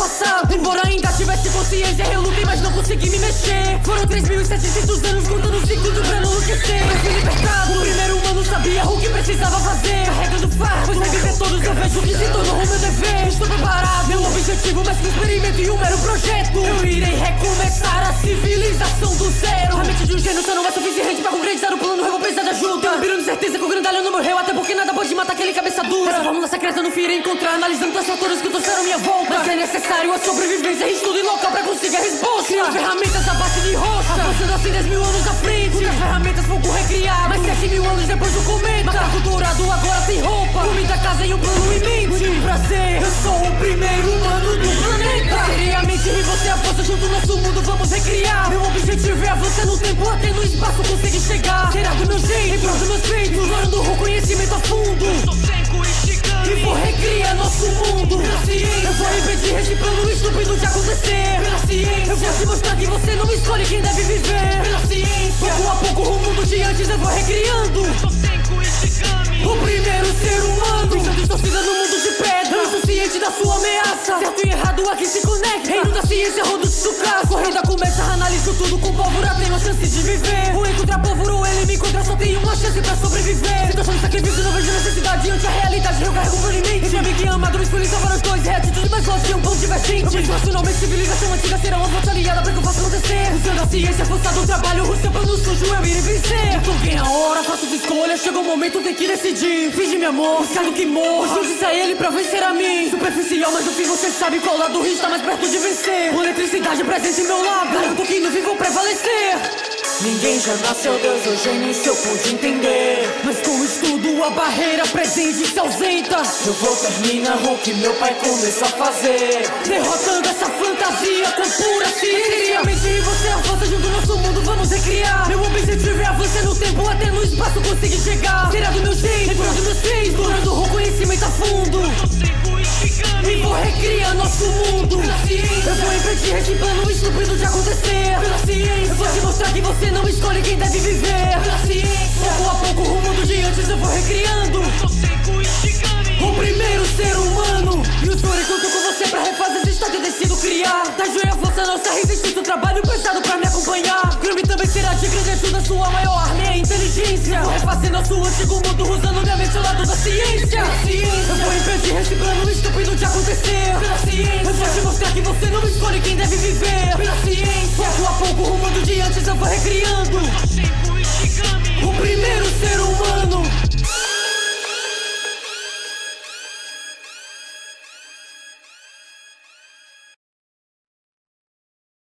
passado. Embora ainda tivesse consciência, relutei, mas não consegui me mexer. Foram 3.700 anos contando o ciclo pra enlouquecer. Mas fui libertado. O primeiro humano sabia o que precisava fazer, carregando fardo, pois reviver todos eu vejo que se tornou o meu dever. Estou preparado, meu objetivo mais que um experimento e um mero projeto. Eu irei recomeçar a civilização do zero. A mente de um gênio só não é suficiente pra concretizar o plano, recompensa de ajuda. Tenho pirando de certeza que o grandalhão não morreu, até porque nada pode matar aquele cabeça dura. Essa fórmula secreta não fui irei encontrar, analisando as fatores que trouxeram minha volta. Mas é necessário a sobrevivência, estudo e local pra conseguir a resposta. Criando ferramentas à base de rocha, avançando assim 10.000 anos à frente. Outras ferramentas fogo recriado, mas 7.000 anos depois do cometa. Macaco dourado agora tem roupa, comida, casa e um plano em mente. Muito prazer, eu sou o primeiro humano do planeta. Seriamente e você a força junto ao nosso mundo vamos recriar. Meu objetivo é avançar no tempo até no espaço conseguir chegar. Será do meu jeito, lembrando dos meus feitos, explorando o conhecimento a fundo. E vou recriar nosso mundo. Pela ciência, eu vou impedir esse plano estúpido de acontecer. Pela ciência, eu vou te mostrar que você não escolhe quem deve viver. Pela ciência, pouco a pouco o mundo de antes eu vou recriando. O primeiro ser humano, visão distorcida no mundo de pedra. Eu estou ciente da sua ameaça, certo e errado aqui se conecta. Reino da ciência, rodo de sucar. Corrida começa, analiso tudo com pólvora, tenho a chance de viver. O encontrar pólvora, ele me encontra, só tenho uma chance pra sobreviver. Situação de sacrifício, não vejo necessidade ante a realidade, eu carrego por limite. Esse amigo que amado, me escolhi salvar os dois. É a atitude mais forte, um ponto divergente. Eu penso racionalmente, civilização antiga será uma forte aliada pra que eu faça acontecer. Usando a ciência, força do trabalho, o seu plano sujo, eu irei vencer. Então vem a hora, faço as escolhas, chegou o momento, tem que decidir. Finge meu amor, buscando que morra. Junte-se a ele pra vencer a mim. Superficial, mas no fim você sabe qual lado está mais perto de vencer. Com eletricidade presente em meu lado, garanto que no fim vou prevalecer. Ninguém já nasceu Deus, eu gênio, isso eu pude entender. Mas com o estudo a barreira presente se ausenta. Eu vou terminar o que meu pai começou a fazer, derrotando essa fantasia com pura ciência. Mente e você a força junto ao nosso mundo vamos recriar. Meu objetivo é avançar no tempo até no espaço conseguir chegar. Será do meu jeito, lembrando meus feitos, explorando o conhecimento a fundo. E vou recriar nosso mundo. Pela ciência, eu vou impedir esse plano estúpido de acontecer. Pela ciência, eu vou te mostrar que você não escolhe quem deve viver. Pela ciência, pouco a pouco o mundo de antes eu vou recriando. O primeiro ser humano. E o senhor enquanto com você pra refazer esse estado eu decido criar. Da joia força nossa resistência, o trabalho pesado pra me acompanhar. Grammy também será de grande ajuda, sua maior arma é a inteligência. Vou refazer nosso antigo mundo usando minha mente ao lado da ciência. Eu vou impedir esse plano estúpido de acontecer. Pela ciência, eu vou te mostrar que você não escolhe quem deve viver. Pela ciência, pouco a pouco o mundo de antes eu vou recriando.